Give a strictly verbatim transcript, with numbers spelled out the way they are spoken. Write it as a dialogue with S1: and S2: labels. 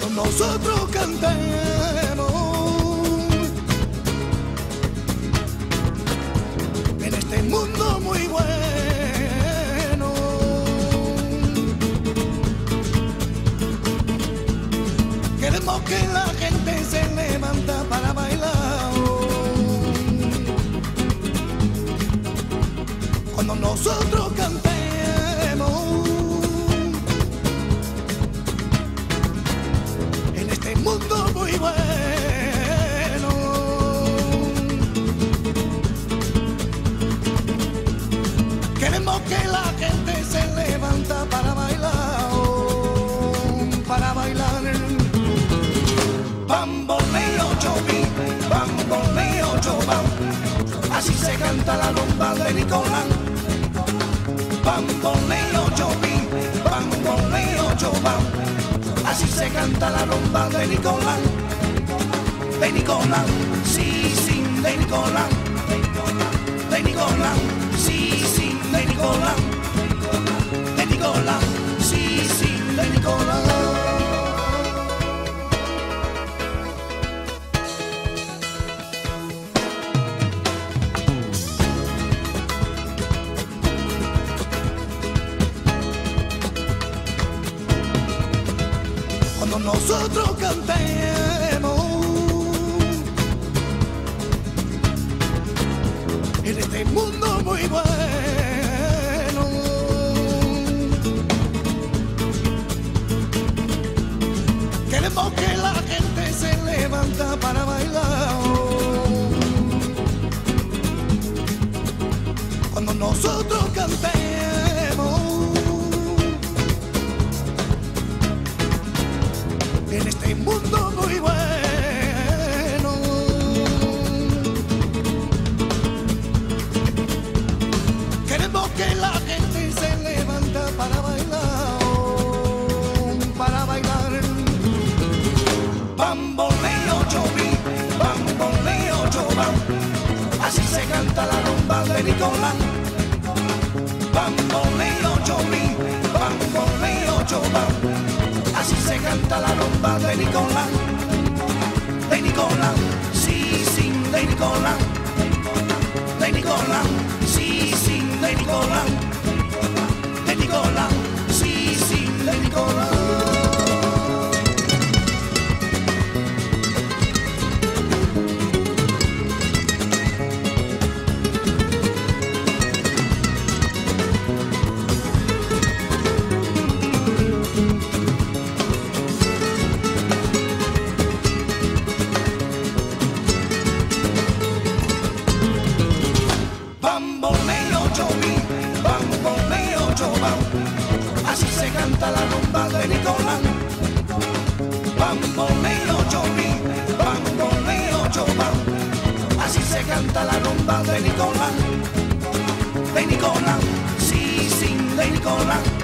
S1: cuando nosotros cantemos en este mundo muy bueno. Queremos que la gente se levanta para bailar cuando nosotros cantemos en este mundo muy bueno. Queremos que la gente se levanta para bailar, para bailar. Bamboleo chopi, bamboleo chopam, así se canta la rumba de Nicolás. Bamboleo chopi, bamboleo chopam, así se canta la rumba de Nicolás. De Nicolás, sí, sí, de Nicolás. De Nicolás, sí, sí, de Nicolás. De Nicolás, sí, sí, de Nicolás. Cuando nosotros cantemos en este mundo muy bueno, queremos que la gente se levanta para bailar cuando nosotros cantemos en este mundo muy bueno. Queremos que la gente se levanta para bailar, para bailar. Bamboleo chopi, bamboleo chopam, así se canta la rumba de Nicolás. Bamboleo chopi, bamboleo chopam, así se canta la rumba de Nicolás. De Nicolás, sí, sí, de Nicolás. De Nicolás, sí, sí, de Nicolás. De Nicolás, sí, sí, de Nicolás. Bamboleo chopi, bamboleo chopam, así se canta la rumba de Nicolás. Bamboleo chopi, bamboleo chopam, así se canta la rumba de Nicolás. De Nicolás, sí, sí, de Nicolás.